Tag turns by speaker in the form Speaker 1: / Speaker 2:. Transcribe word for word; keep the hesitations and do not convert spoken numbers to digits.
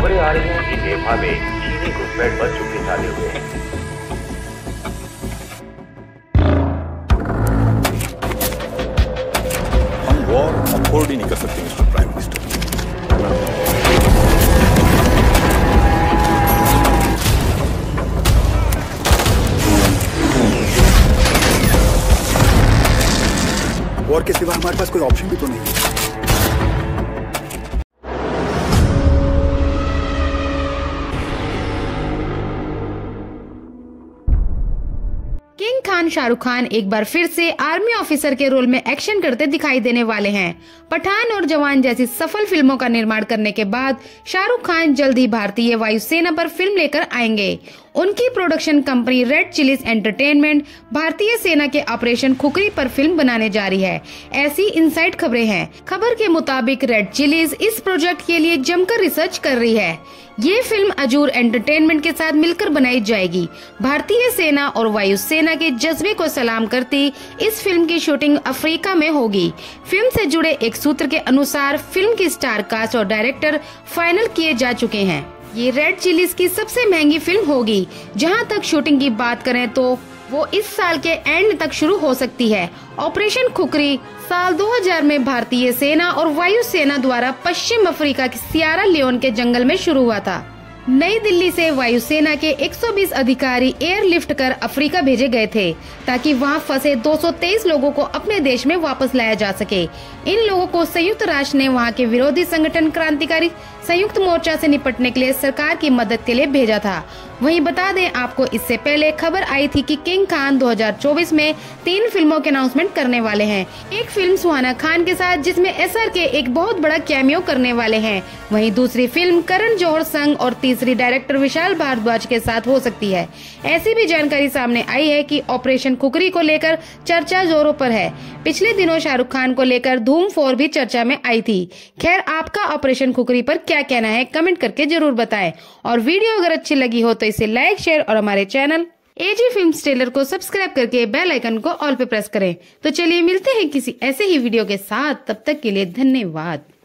Speaker 1: खबरें आ रही हैं कि नेपाल में चीनी घुसपैठ पर चुप्पी साधे हुए हैं।
Speaker 2: हम वॉर अफोर्ड ही नहीं कर सकते मिस्टर प्राइम मिनिस्टर। वॉर के सिवा हमारे पास कोई ऑप्शन भी तो नहीं है।
Speaker 3: किंग खान शाहरुख खान एक बार फिर से आर्मी ऑफिसर के रोल में एक्शन करते दिखाई देने वाले हैं। पठान और जवान जैसी सफल फिल्मों का निर्माण करने के बाद शाहरुख खान जल्द ही भारतीय वायुसेना पर फिल्म लेकर आएंगे। उनकी production company Red Chillies entertainment भारतीय सेना के ऑपरेशन खुखरी पर फिल्म बनाने जा रही है, ऐसी इनसाइड खबरें हैं। खबर के मुताबिक रेड चिलीज इस प्रोजेक्ट के लिए जमकर रिसर्च कर रही है। ये फिल्म अजूर एंटरटेनमेंट के साथ मिलकर बनाई जाएगी। भारतीय सेना और वायुसेना के जज्बे को सलाम करती इस फिल्म की शूटिंग अफ्रीका में होगी। फिल्म से जुड़े एक सूत्र के अनुसार फिल्म की स्टार कास्ट और डायरेक्टर फाइनल किए जा चुके हैं। ये रेड चिलीज की सबसे महंगी फिल्म होगी। जहां तक शूटिंग की बात करें तो वो इस साल के एंड तक शुरू हो सकती है। ऑपरेशन खुखरी साल दो हज़ार में भारतीय सेना और वायुसेना द्वारा पश्चिम अफ्रीका के सियारा लियोन के जंगल में शुरू हुआ था। नई दिल्ली से वायुसेना के एक सौ बीस अधिकारी एयरलिफ्ट कर अफ्रीका भेजे गए थे ताकि वहां फंसे दो सौ तेईस लोगों को अपने देश में वापस लाया जा सके। इन लोगों को संयुक्त राष्ट्र ने वहां के विरोधी संगठन क्रांतिकारी संयुक्त मोर्चा से निपटने के लिए सरकार की मदद के लिए भेजा था। वहीं बता दें आपको, इससे पहले खबर आई थी कि किंग खान दो हज़ार चौबीस में तीन फिल्मों के अनाउंसमेंट करने वाले हैं। एक फिल्म सुहाना खान के साथ जिसमें एसआर के एक बहुत बड़ा कैमियो करने वाले हैं। वहीं दूसरी फिल्म करण जौहर संग और तीसरी डायरेक्टर विशाल भारद्वाज के साथ हो सकती है। ऐसी भी जानकारी सामने आई है कि ऑपरेशन खुखरी को लेकर चर्चा जोरों पर है। पिछले दिनों शाहरुख खान को लेकर धूम फोर भी चर्चा में आई थी। खैर, आपका ऑपरेशन खुखरी पर क्या कहना है कमेंट करके जरूर बताएं। और वीडियो अगर अच्छी लगी हो तो इसे लाइक, शेयर और हमारे चैनल एजी फिल्म्स ट्रेलर को सब्सक्राइब करके बेल आइकन को ऑल पे प्रेस करें। तो चलिए मिलते हैं किसी ऐसे ही वीडियो के साथ, तब तक के लिए धन्यवाद।